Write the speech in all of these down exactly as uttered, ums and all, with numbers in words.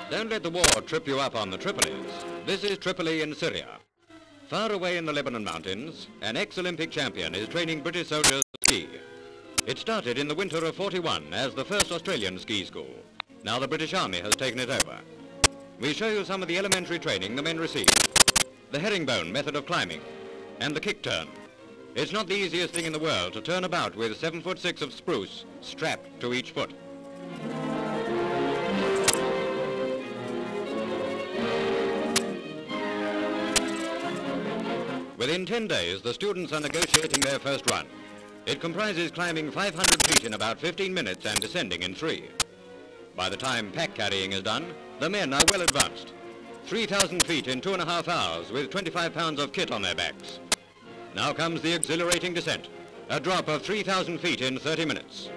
Don't let the war trip you up on the Tripolis. This is Tripoli in Syria. Far away in the Lebanon mountains, an ex-Olympic champion is training British soldiers to ski. It started in the winter of forty-one as the first Australian ski school. Now the British Army has taken it over. We show you some of the elementary training the men receive. The herringbone method of climbing, and the kick turn. It's not the easiest thing in the world to turn about with seven foot six of spruce strapped to each foot. Within ten days, the students are negotiating their first run. It comprises climbing five hundred feet in about fifteen minutes and descending in three. By the time pack carrying is done, the men are well advanced. three thousand feet in two and a half hours with twenty-five pounds of kit on their backs. Now comes the exhilarating descent, a drop of three thousand feet in thirty minutes.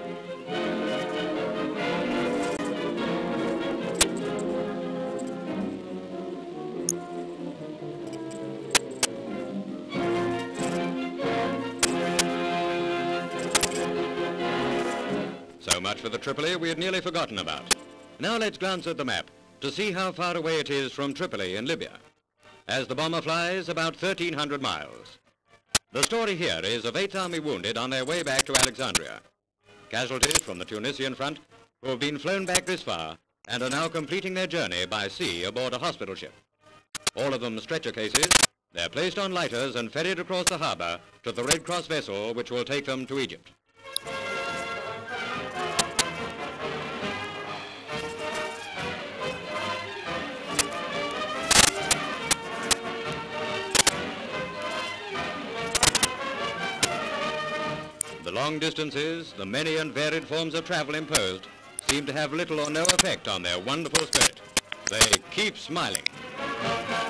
So much for the Tripoli we had nearly forgotten about. Now let's glance at the map to see how far away it is from Tripoli in Libya. As the bomber flies, about thirteen hundred miles. The story here is of eighth Army wounded on their way back to Alexandria. Casualties from the Tunisian front who have been flown back this far and are now completing their journey by sea aboard a hospital ship. All of them stretcher cases. They're placed on lighters and ferried across the harbor to the Red Cross vessel which will take them to Egypt. The long distances, the many and varied forms of travel imposed, seem to have little or no effect on their wonderful spirit. They keep smiling.